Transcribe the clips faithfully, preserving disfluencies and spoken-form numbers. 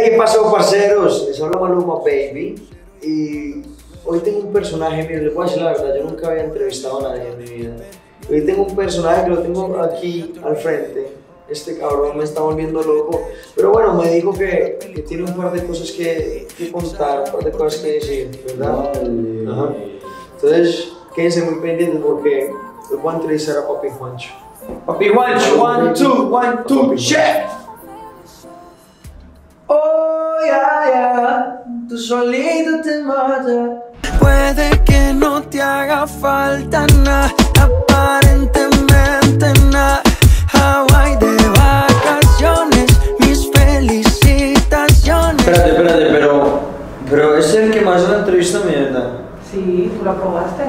Hey, ¿qué pasó, parceros? Les habla Maluma Baby y hoy tengo un personaje, miren, les voy a decir la verdad, yo nunca había entrevistado a nadie en mi vida. Hoy tengo un personaje que lo tengo aquí al frente. Este cabrón me está volviendo loco, pero bueno, me dijo que, que tiene un par de cosas que, que contar, un par de cosas que decir, ¿verdad? Vale. Ajá. Entonces, quédense muy pendientes porque les voy a entrevistar a Papi Juancho. Papi Juancho, one, two, one, two, chef. Oh, ya, ya, tú solito te matas. Puede que no te haga falta nada, aparentemente nada. Hawaii de vacaciones, mis felicitaciones. Espérate, espérate, pero. Pero es el que más la entrevista a mi verdad. Sí, tú la probaste.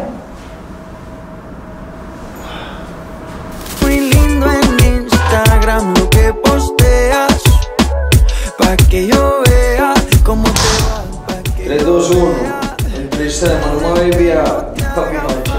Muy lindo en Instagram lo que posteas, pa' que yo vea cómo te va, pa' que tres, dos, uno. Entrevista de Maluma Baby a Papi Juancho.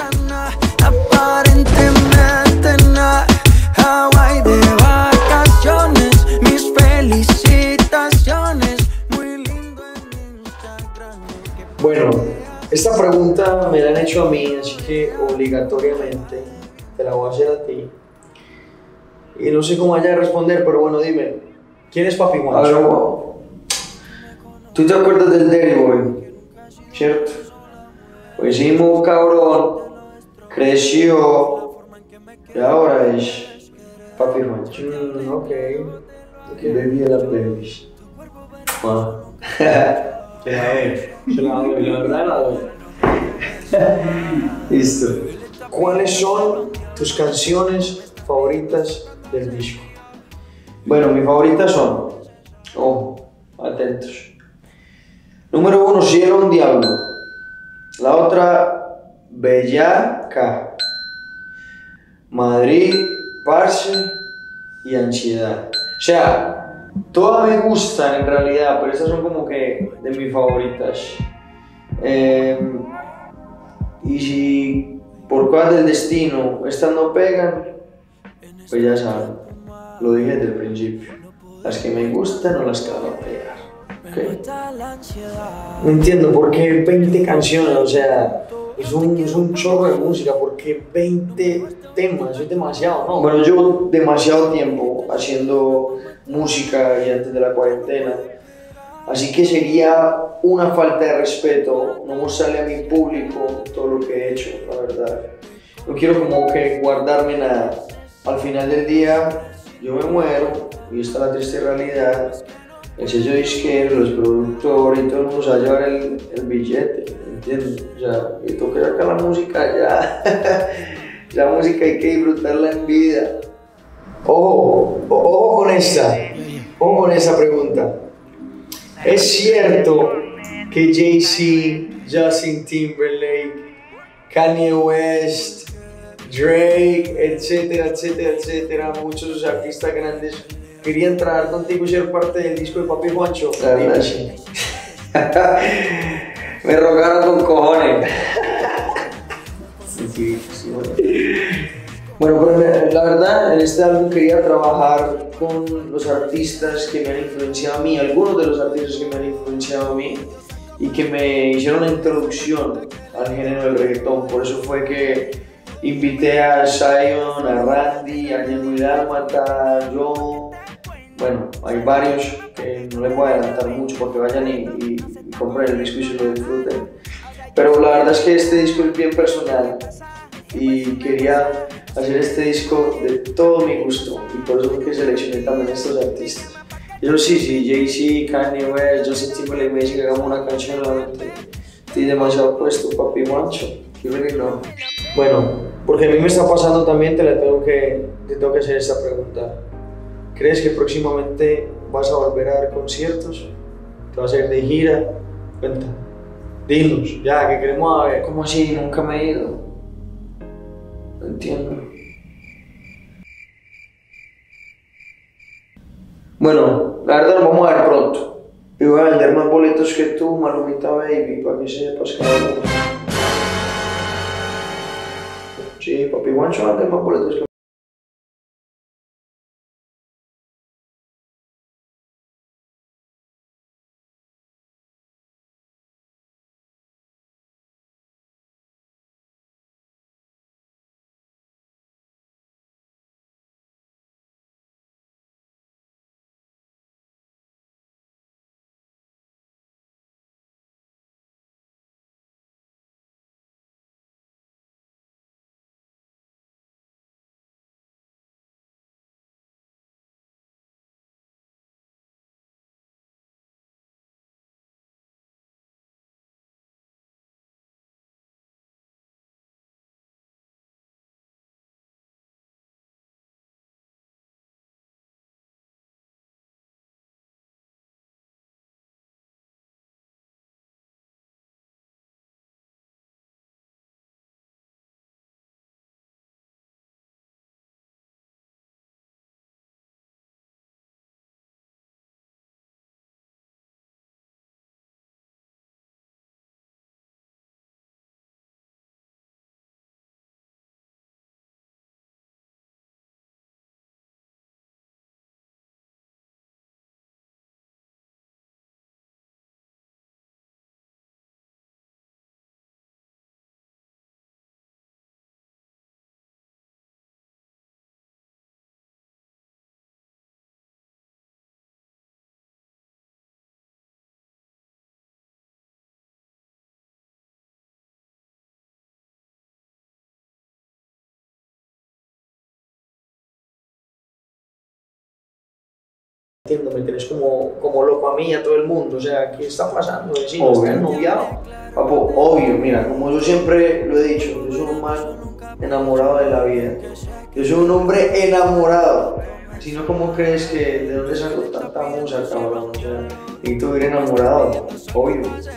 aparentemente nada. Hawaii de vacaciones, mis felicitaciones. Muy lindo en Instagram. Bueno, esta pregunta me la han hecho a mí, así que obligatoriamente te la voy a hacer a ti. Y no sé cómo vaya a responder, pero bueno, dime, ¿quién es Papi Juancho? A ver, wow. ¿Tú te acuerdas del Derry Boy? ¿Cierto? Pues hicimos cabrón, creció y ahora es Papi Juancho. Mm, ok. okay. Baby de las babies. Ah. Se la doy, se la doy, la verdad la doy. Listo. ¿Cuáles son tus canciones favoritas del disco? Bueno, mis favoritas son, ojo, atentos. Número uno, Si era un diablo. La otra, Bellaca. Madrid, Parce y Ansiedad. O sea, todas me gustan en realidad, pero estas son como que de mis favoritas. Eh, y si por cosas del destino estas no pegan, pues ya saben, lo dije desde el principio. Las que me gustan no las que van a pegar. ¿Okay? No entiendo por qué veinte canciones, o sea, es un, es un chorro de música, ¿por qué veinte temas? Eso es demasiado, ¿no? Bueno, llevo demasiado tiempo haciendo música y antes de la cuarentena, así que sería una falta de respeto no mostrarle a mi público todo lo que he hecho, la verdad. No quiero como que guardarme nada. Al final del día yo me muero y esta es la triste realidad. El sello disquero, los productores y todo el mundo se va a llevar el, el billete, ¿entiendes? O sea, y toca sacar la música ya. La música hay que disfrutarla en vida. Ojo, ojo con esta, ojo con esa pregunta. ¿Es cierto que Jay-Z, Justin Timberlake, Kanye West, Drake, etcétera, etcétera, etcétera, muchos de sus artistas grandes querían trabajar contigo y ser parte del disco de Papi Juancho? La verdad, sí. Me rogaron con cojones. Sí, sí, sí, bueno. Bueno, pero la verdad, en este álbum quería trabajar con los artistas que me han influenciado a mí, algunos de los artistas que me han influenciado a mí y que me hicieron la introducción al género del reggaetón. Por eso fue que invité a Zion, a Randy, a Ñengo y Dálmata, a yo. Bueno, hay varios que no les voy a adelantar mucho porque vayan y, y, y compren el disco y se lo disfruten. Pero la verdad es que este disco es bien personal y quería hacer este disco de todo mi gusto y por eso fue que seleccioné también a estos artistas. Yo sí, sí, Jay-Z, Kanye West, Justin Timberlake me dicen que hagamos una canción, realmente estoy demasiado puesto, Papi Juancho, you really know. Bueno, porque a mí me está pasando también, te, la tengo que, te tengo que hacer esta pregunta. ¿Crees que próximamente vas a volver a dar conciertos? ¿Te vas a ir de gira? Cuenta. Dinos, ya, que queremos a ver. ¿Cómo así? Nunca me he ido. No entiendo. Bueno, la verdad nos vamos a ver pronto. Y voy a vender más boletos que tú, Malumita Baby, para que sepas que no. Sí, Papi Juancho va a vender más boletos que entiendo, me tenés como, como loco a mí y a todo el mundo, o sea, ¿qué está pasando? Sí, no está ennoviado. Papo, obvio, mira, como yo siempre lo he dicho, yo soy un man enamorado de la vida. Yo soy un hombre enamorado. Si no, ¿cómo crees que de dónde salgo tanta musa, cabrón? O sea, necesito vivir enamorado, obvio.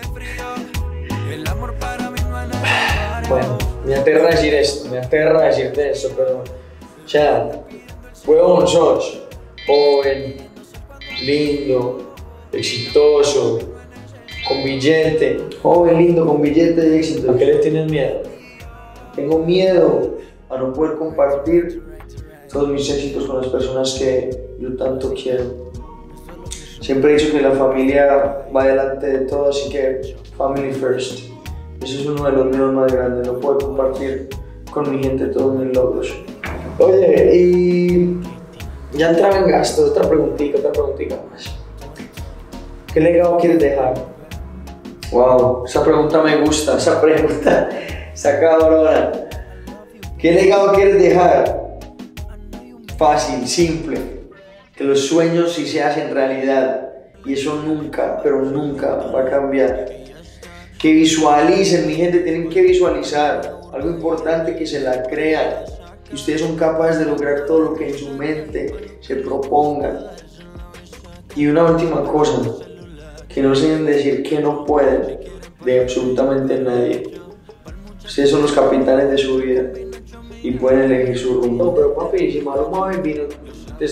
Bueno, me aterra decir esto, me aterra decirte esto, pero, o sea, huevón sos, joven, lindo, exitoso, con billete. Joven, lindo, con billete y éxito. ¿A qué le tienes miedo? Tengo miedo a no poder compartir todos mis éxitos con las personas que yo tanto quiero. Siempre he dicho que la familia va delante de todo, así que family first. Eso es uno de los miedos más grandes, no poder compartir con mi gente todos mis logros. Oye, y ya entraba en gasto, otra preguntita, otra preguntita más. ¿Qué legado quieres dejar? Wow, esa pregunta me gusta, esa pregunta está cabrona. ¿Qué legado quieres dejar? Fácil, simple. Que los sueños sí se hacen realidad. Y eso nunca, pero nunca va a cambiar. Que visualicen, mi gente, tienen que visualizar. Algo importante, que se la crean. Que ustedes son capaces de lograr todo lo que en su mente se propongan. Y una última cosa. Que no se deben decir que no pueden de absolutamente nadie. Ustedes son los capitanes de su vida y pueden elegir su rumbo. No, pero papi, si Maluma Baby no te...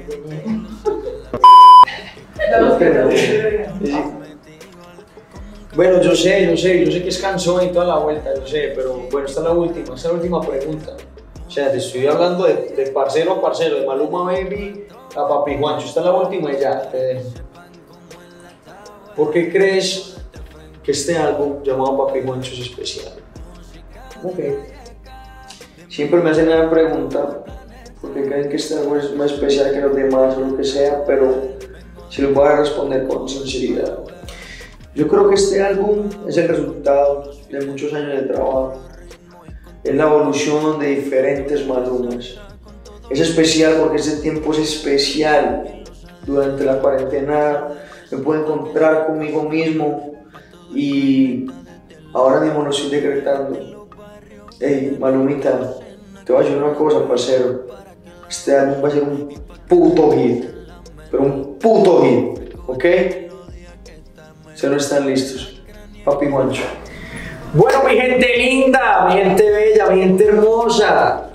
No, pero, sí. Bueno, yo sé, yo sé, yo sé que es cansón y toda la vuelta, yo sé, pero bueno, esta es la última, esta es la última pregunta. O sea, te estoy hablando de, de parcero a parcero, de Maluma Baby a Papi Juancho, esta es la última y ya, te dejo. ¿Por qué crees que este álbum llamado Papi Juancho es especial? Ok. Siempre me hacen la pregunta, porque creen que este álbum es más especial que los demás o lo que sea, pero si lo voy a responder con sinceridad. Yo creo que este álbum es el resultado de muchos años de trabajo. Es la evolución de diferentes Malumas. Es especial porque este tiempo es especial. Durante la cuarentena me puedo encontrar conmigo mismo y ahora mismo lo estoy decretando. Hey, Malumita, te voy a decir una cosa, parcero. Este álbum va a ser un puto hit, pero un puto hit, ¿ok? Se no están listos. Papi Juancho. Bueno, mi gente linda, mi gente bella, mi gente hermosa.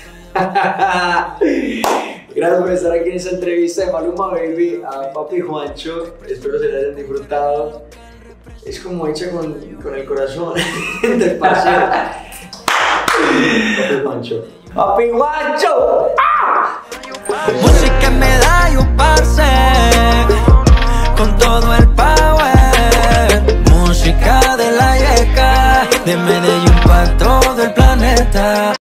Gracias por estar aquí en esta entrevista de Maluma Baby a Papi Juancho. Espero se la hayan disfrutado. Es como hecha con, con el corazón entre parceros. Papi Juancho. ¡Papi Juancho! ¡Ah! Música me da y un parce con todo el power. Música de la yeca, de Medellín para todo el planeta.